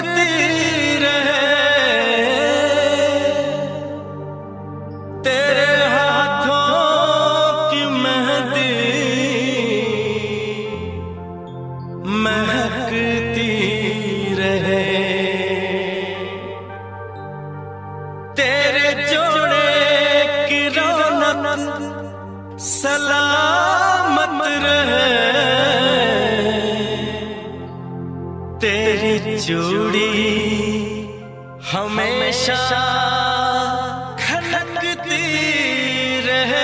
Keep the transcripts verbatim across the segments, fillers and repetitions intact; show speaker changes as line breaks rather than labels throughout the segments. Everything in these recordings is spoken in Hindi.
महकती रहे, तेरे जोड़े की रौनक सलामत रहे, तेरी चूड़ी हमेशा खनकती रहे।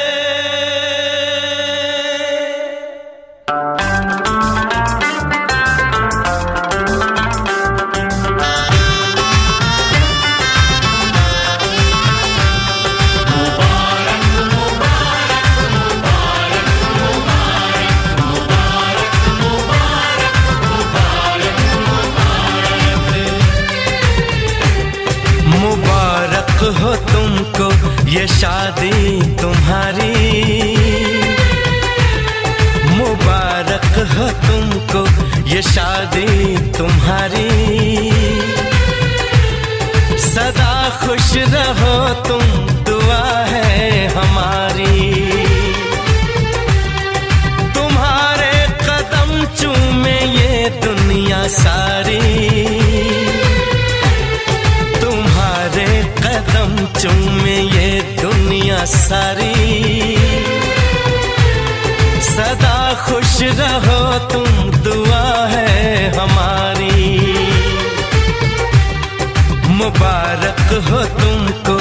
मुबारक हो तुमको ये शादी तुम्हारी, मुबारक हो तुमको ये शादी तुम्हारी, सदा खुश रहो तुम दुआ है हमारी। तुम्हारे कदम चूमे ये दुनिया सारी, कदम चूमे ये दुनिया सारी, सदा खुश रहो तुम दुआ है हमारी। मुबारक हो तुमको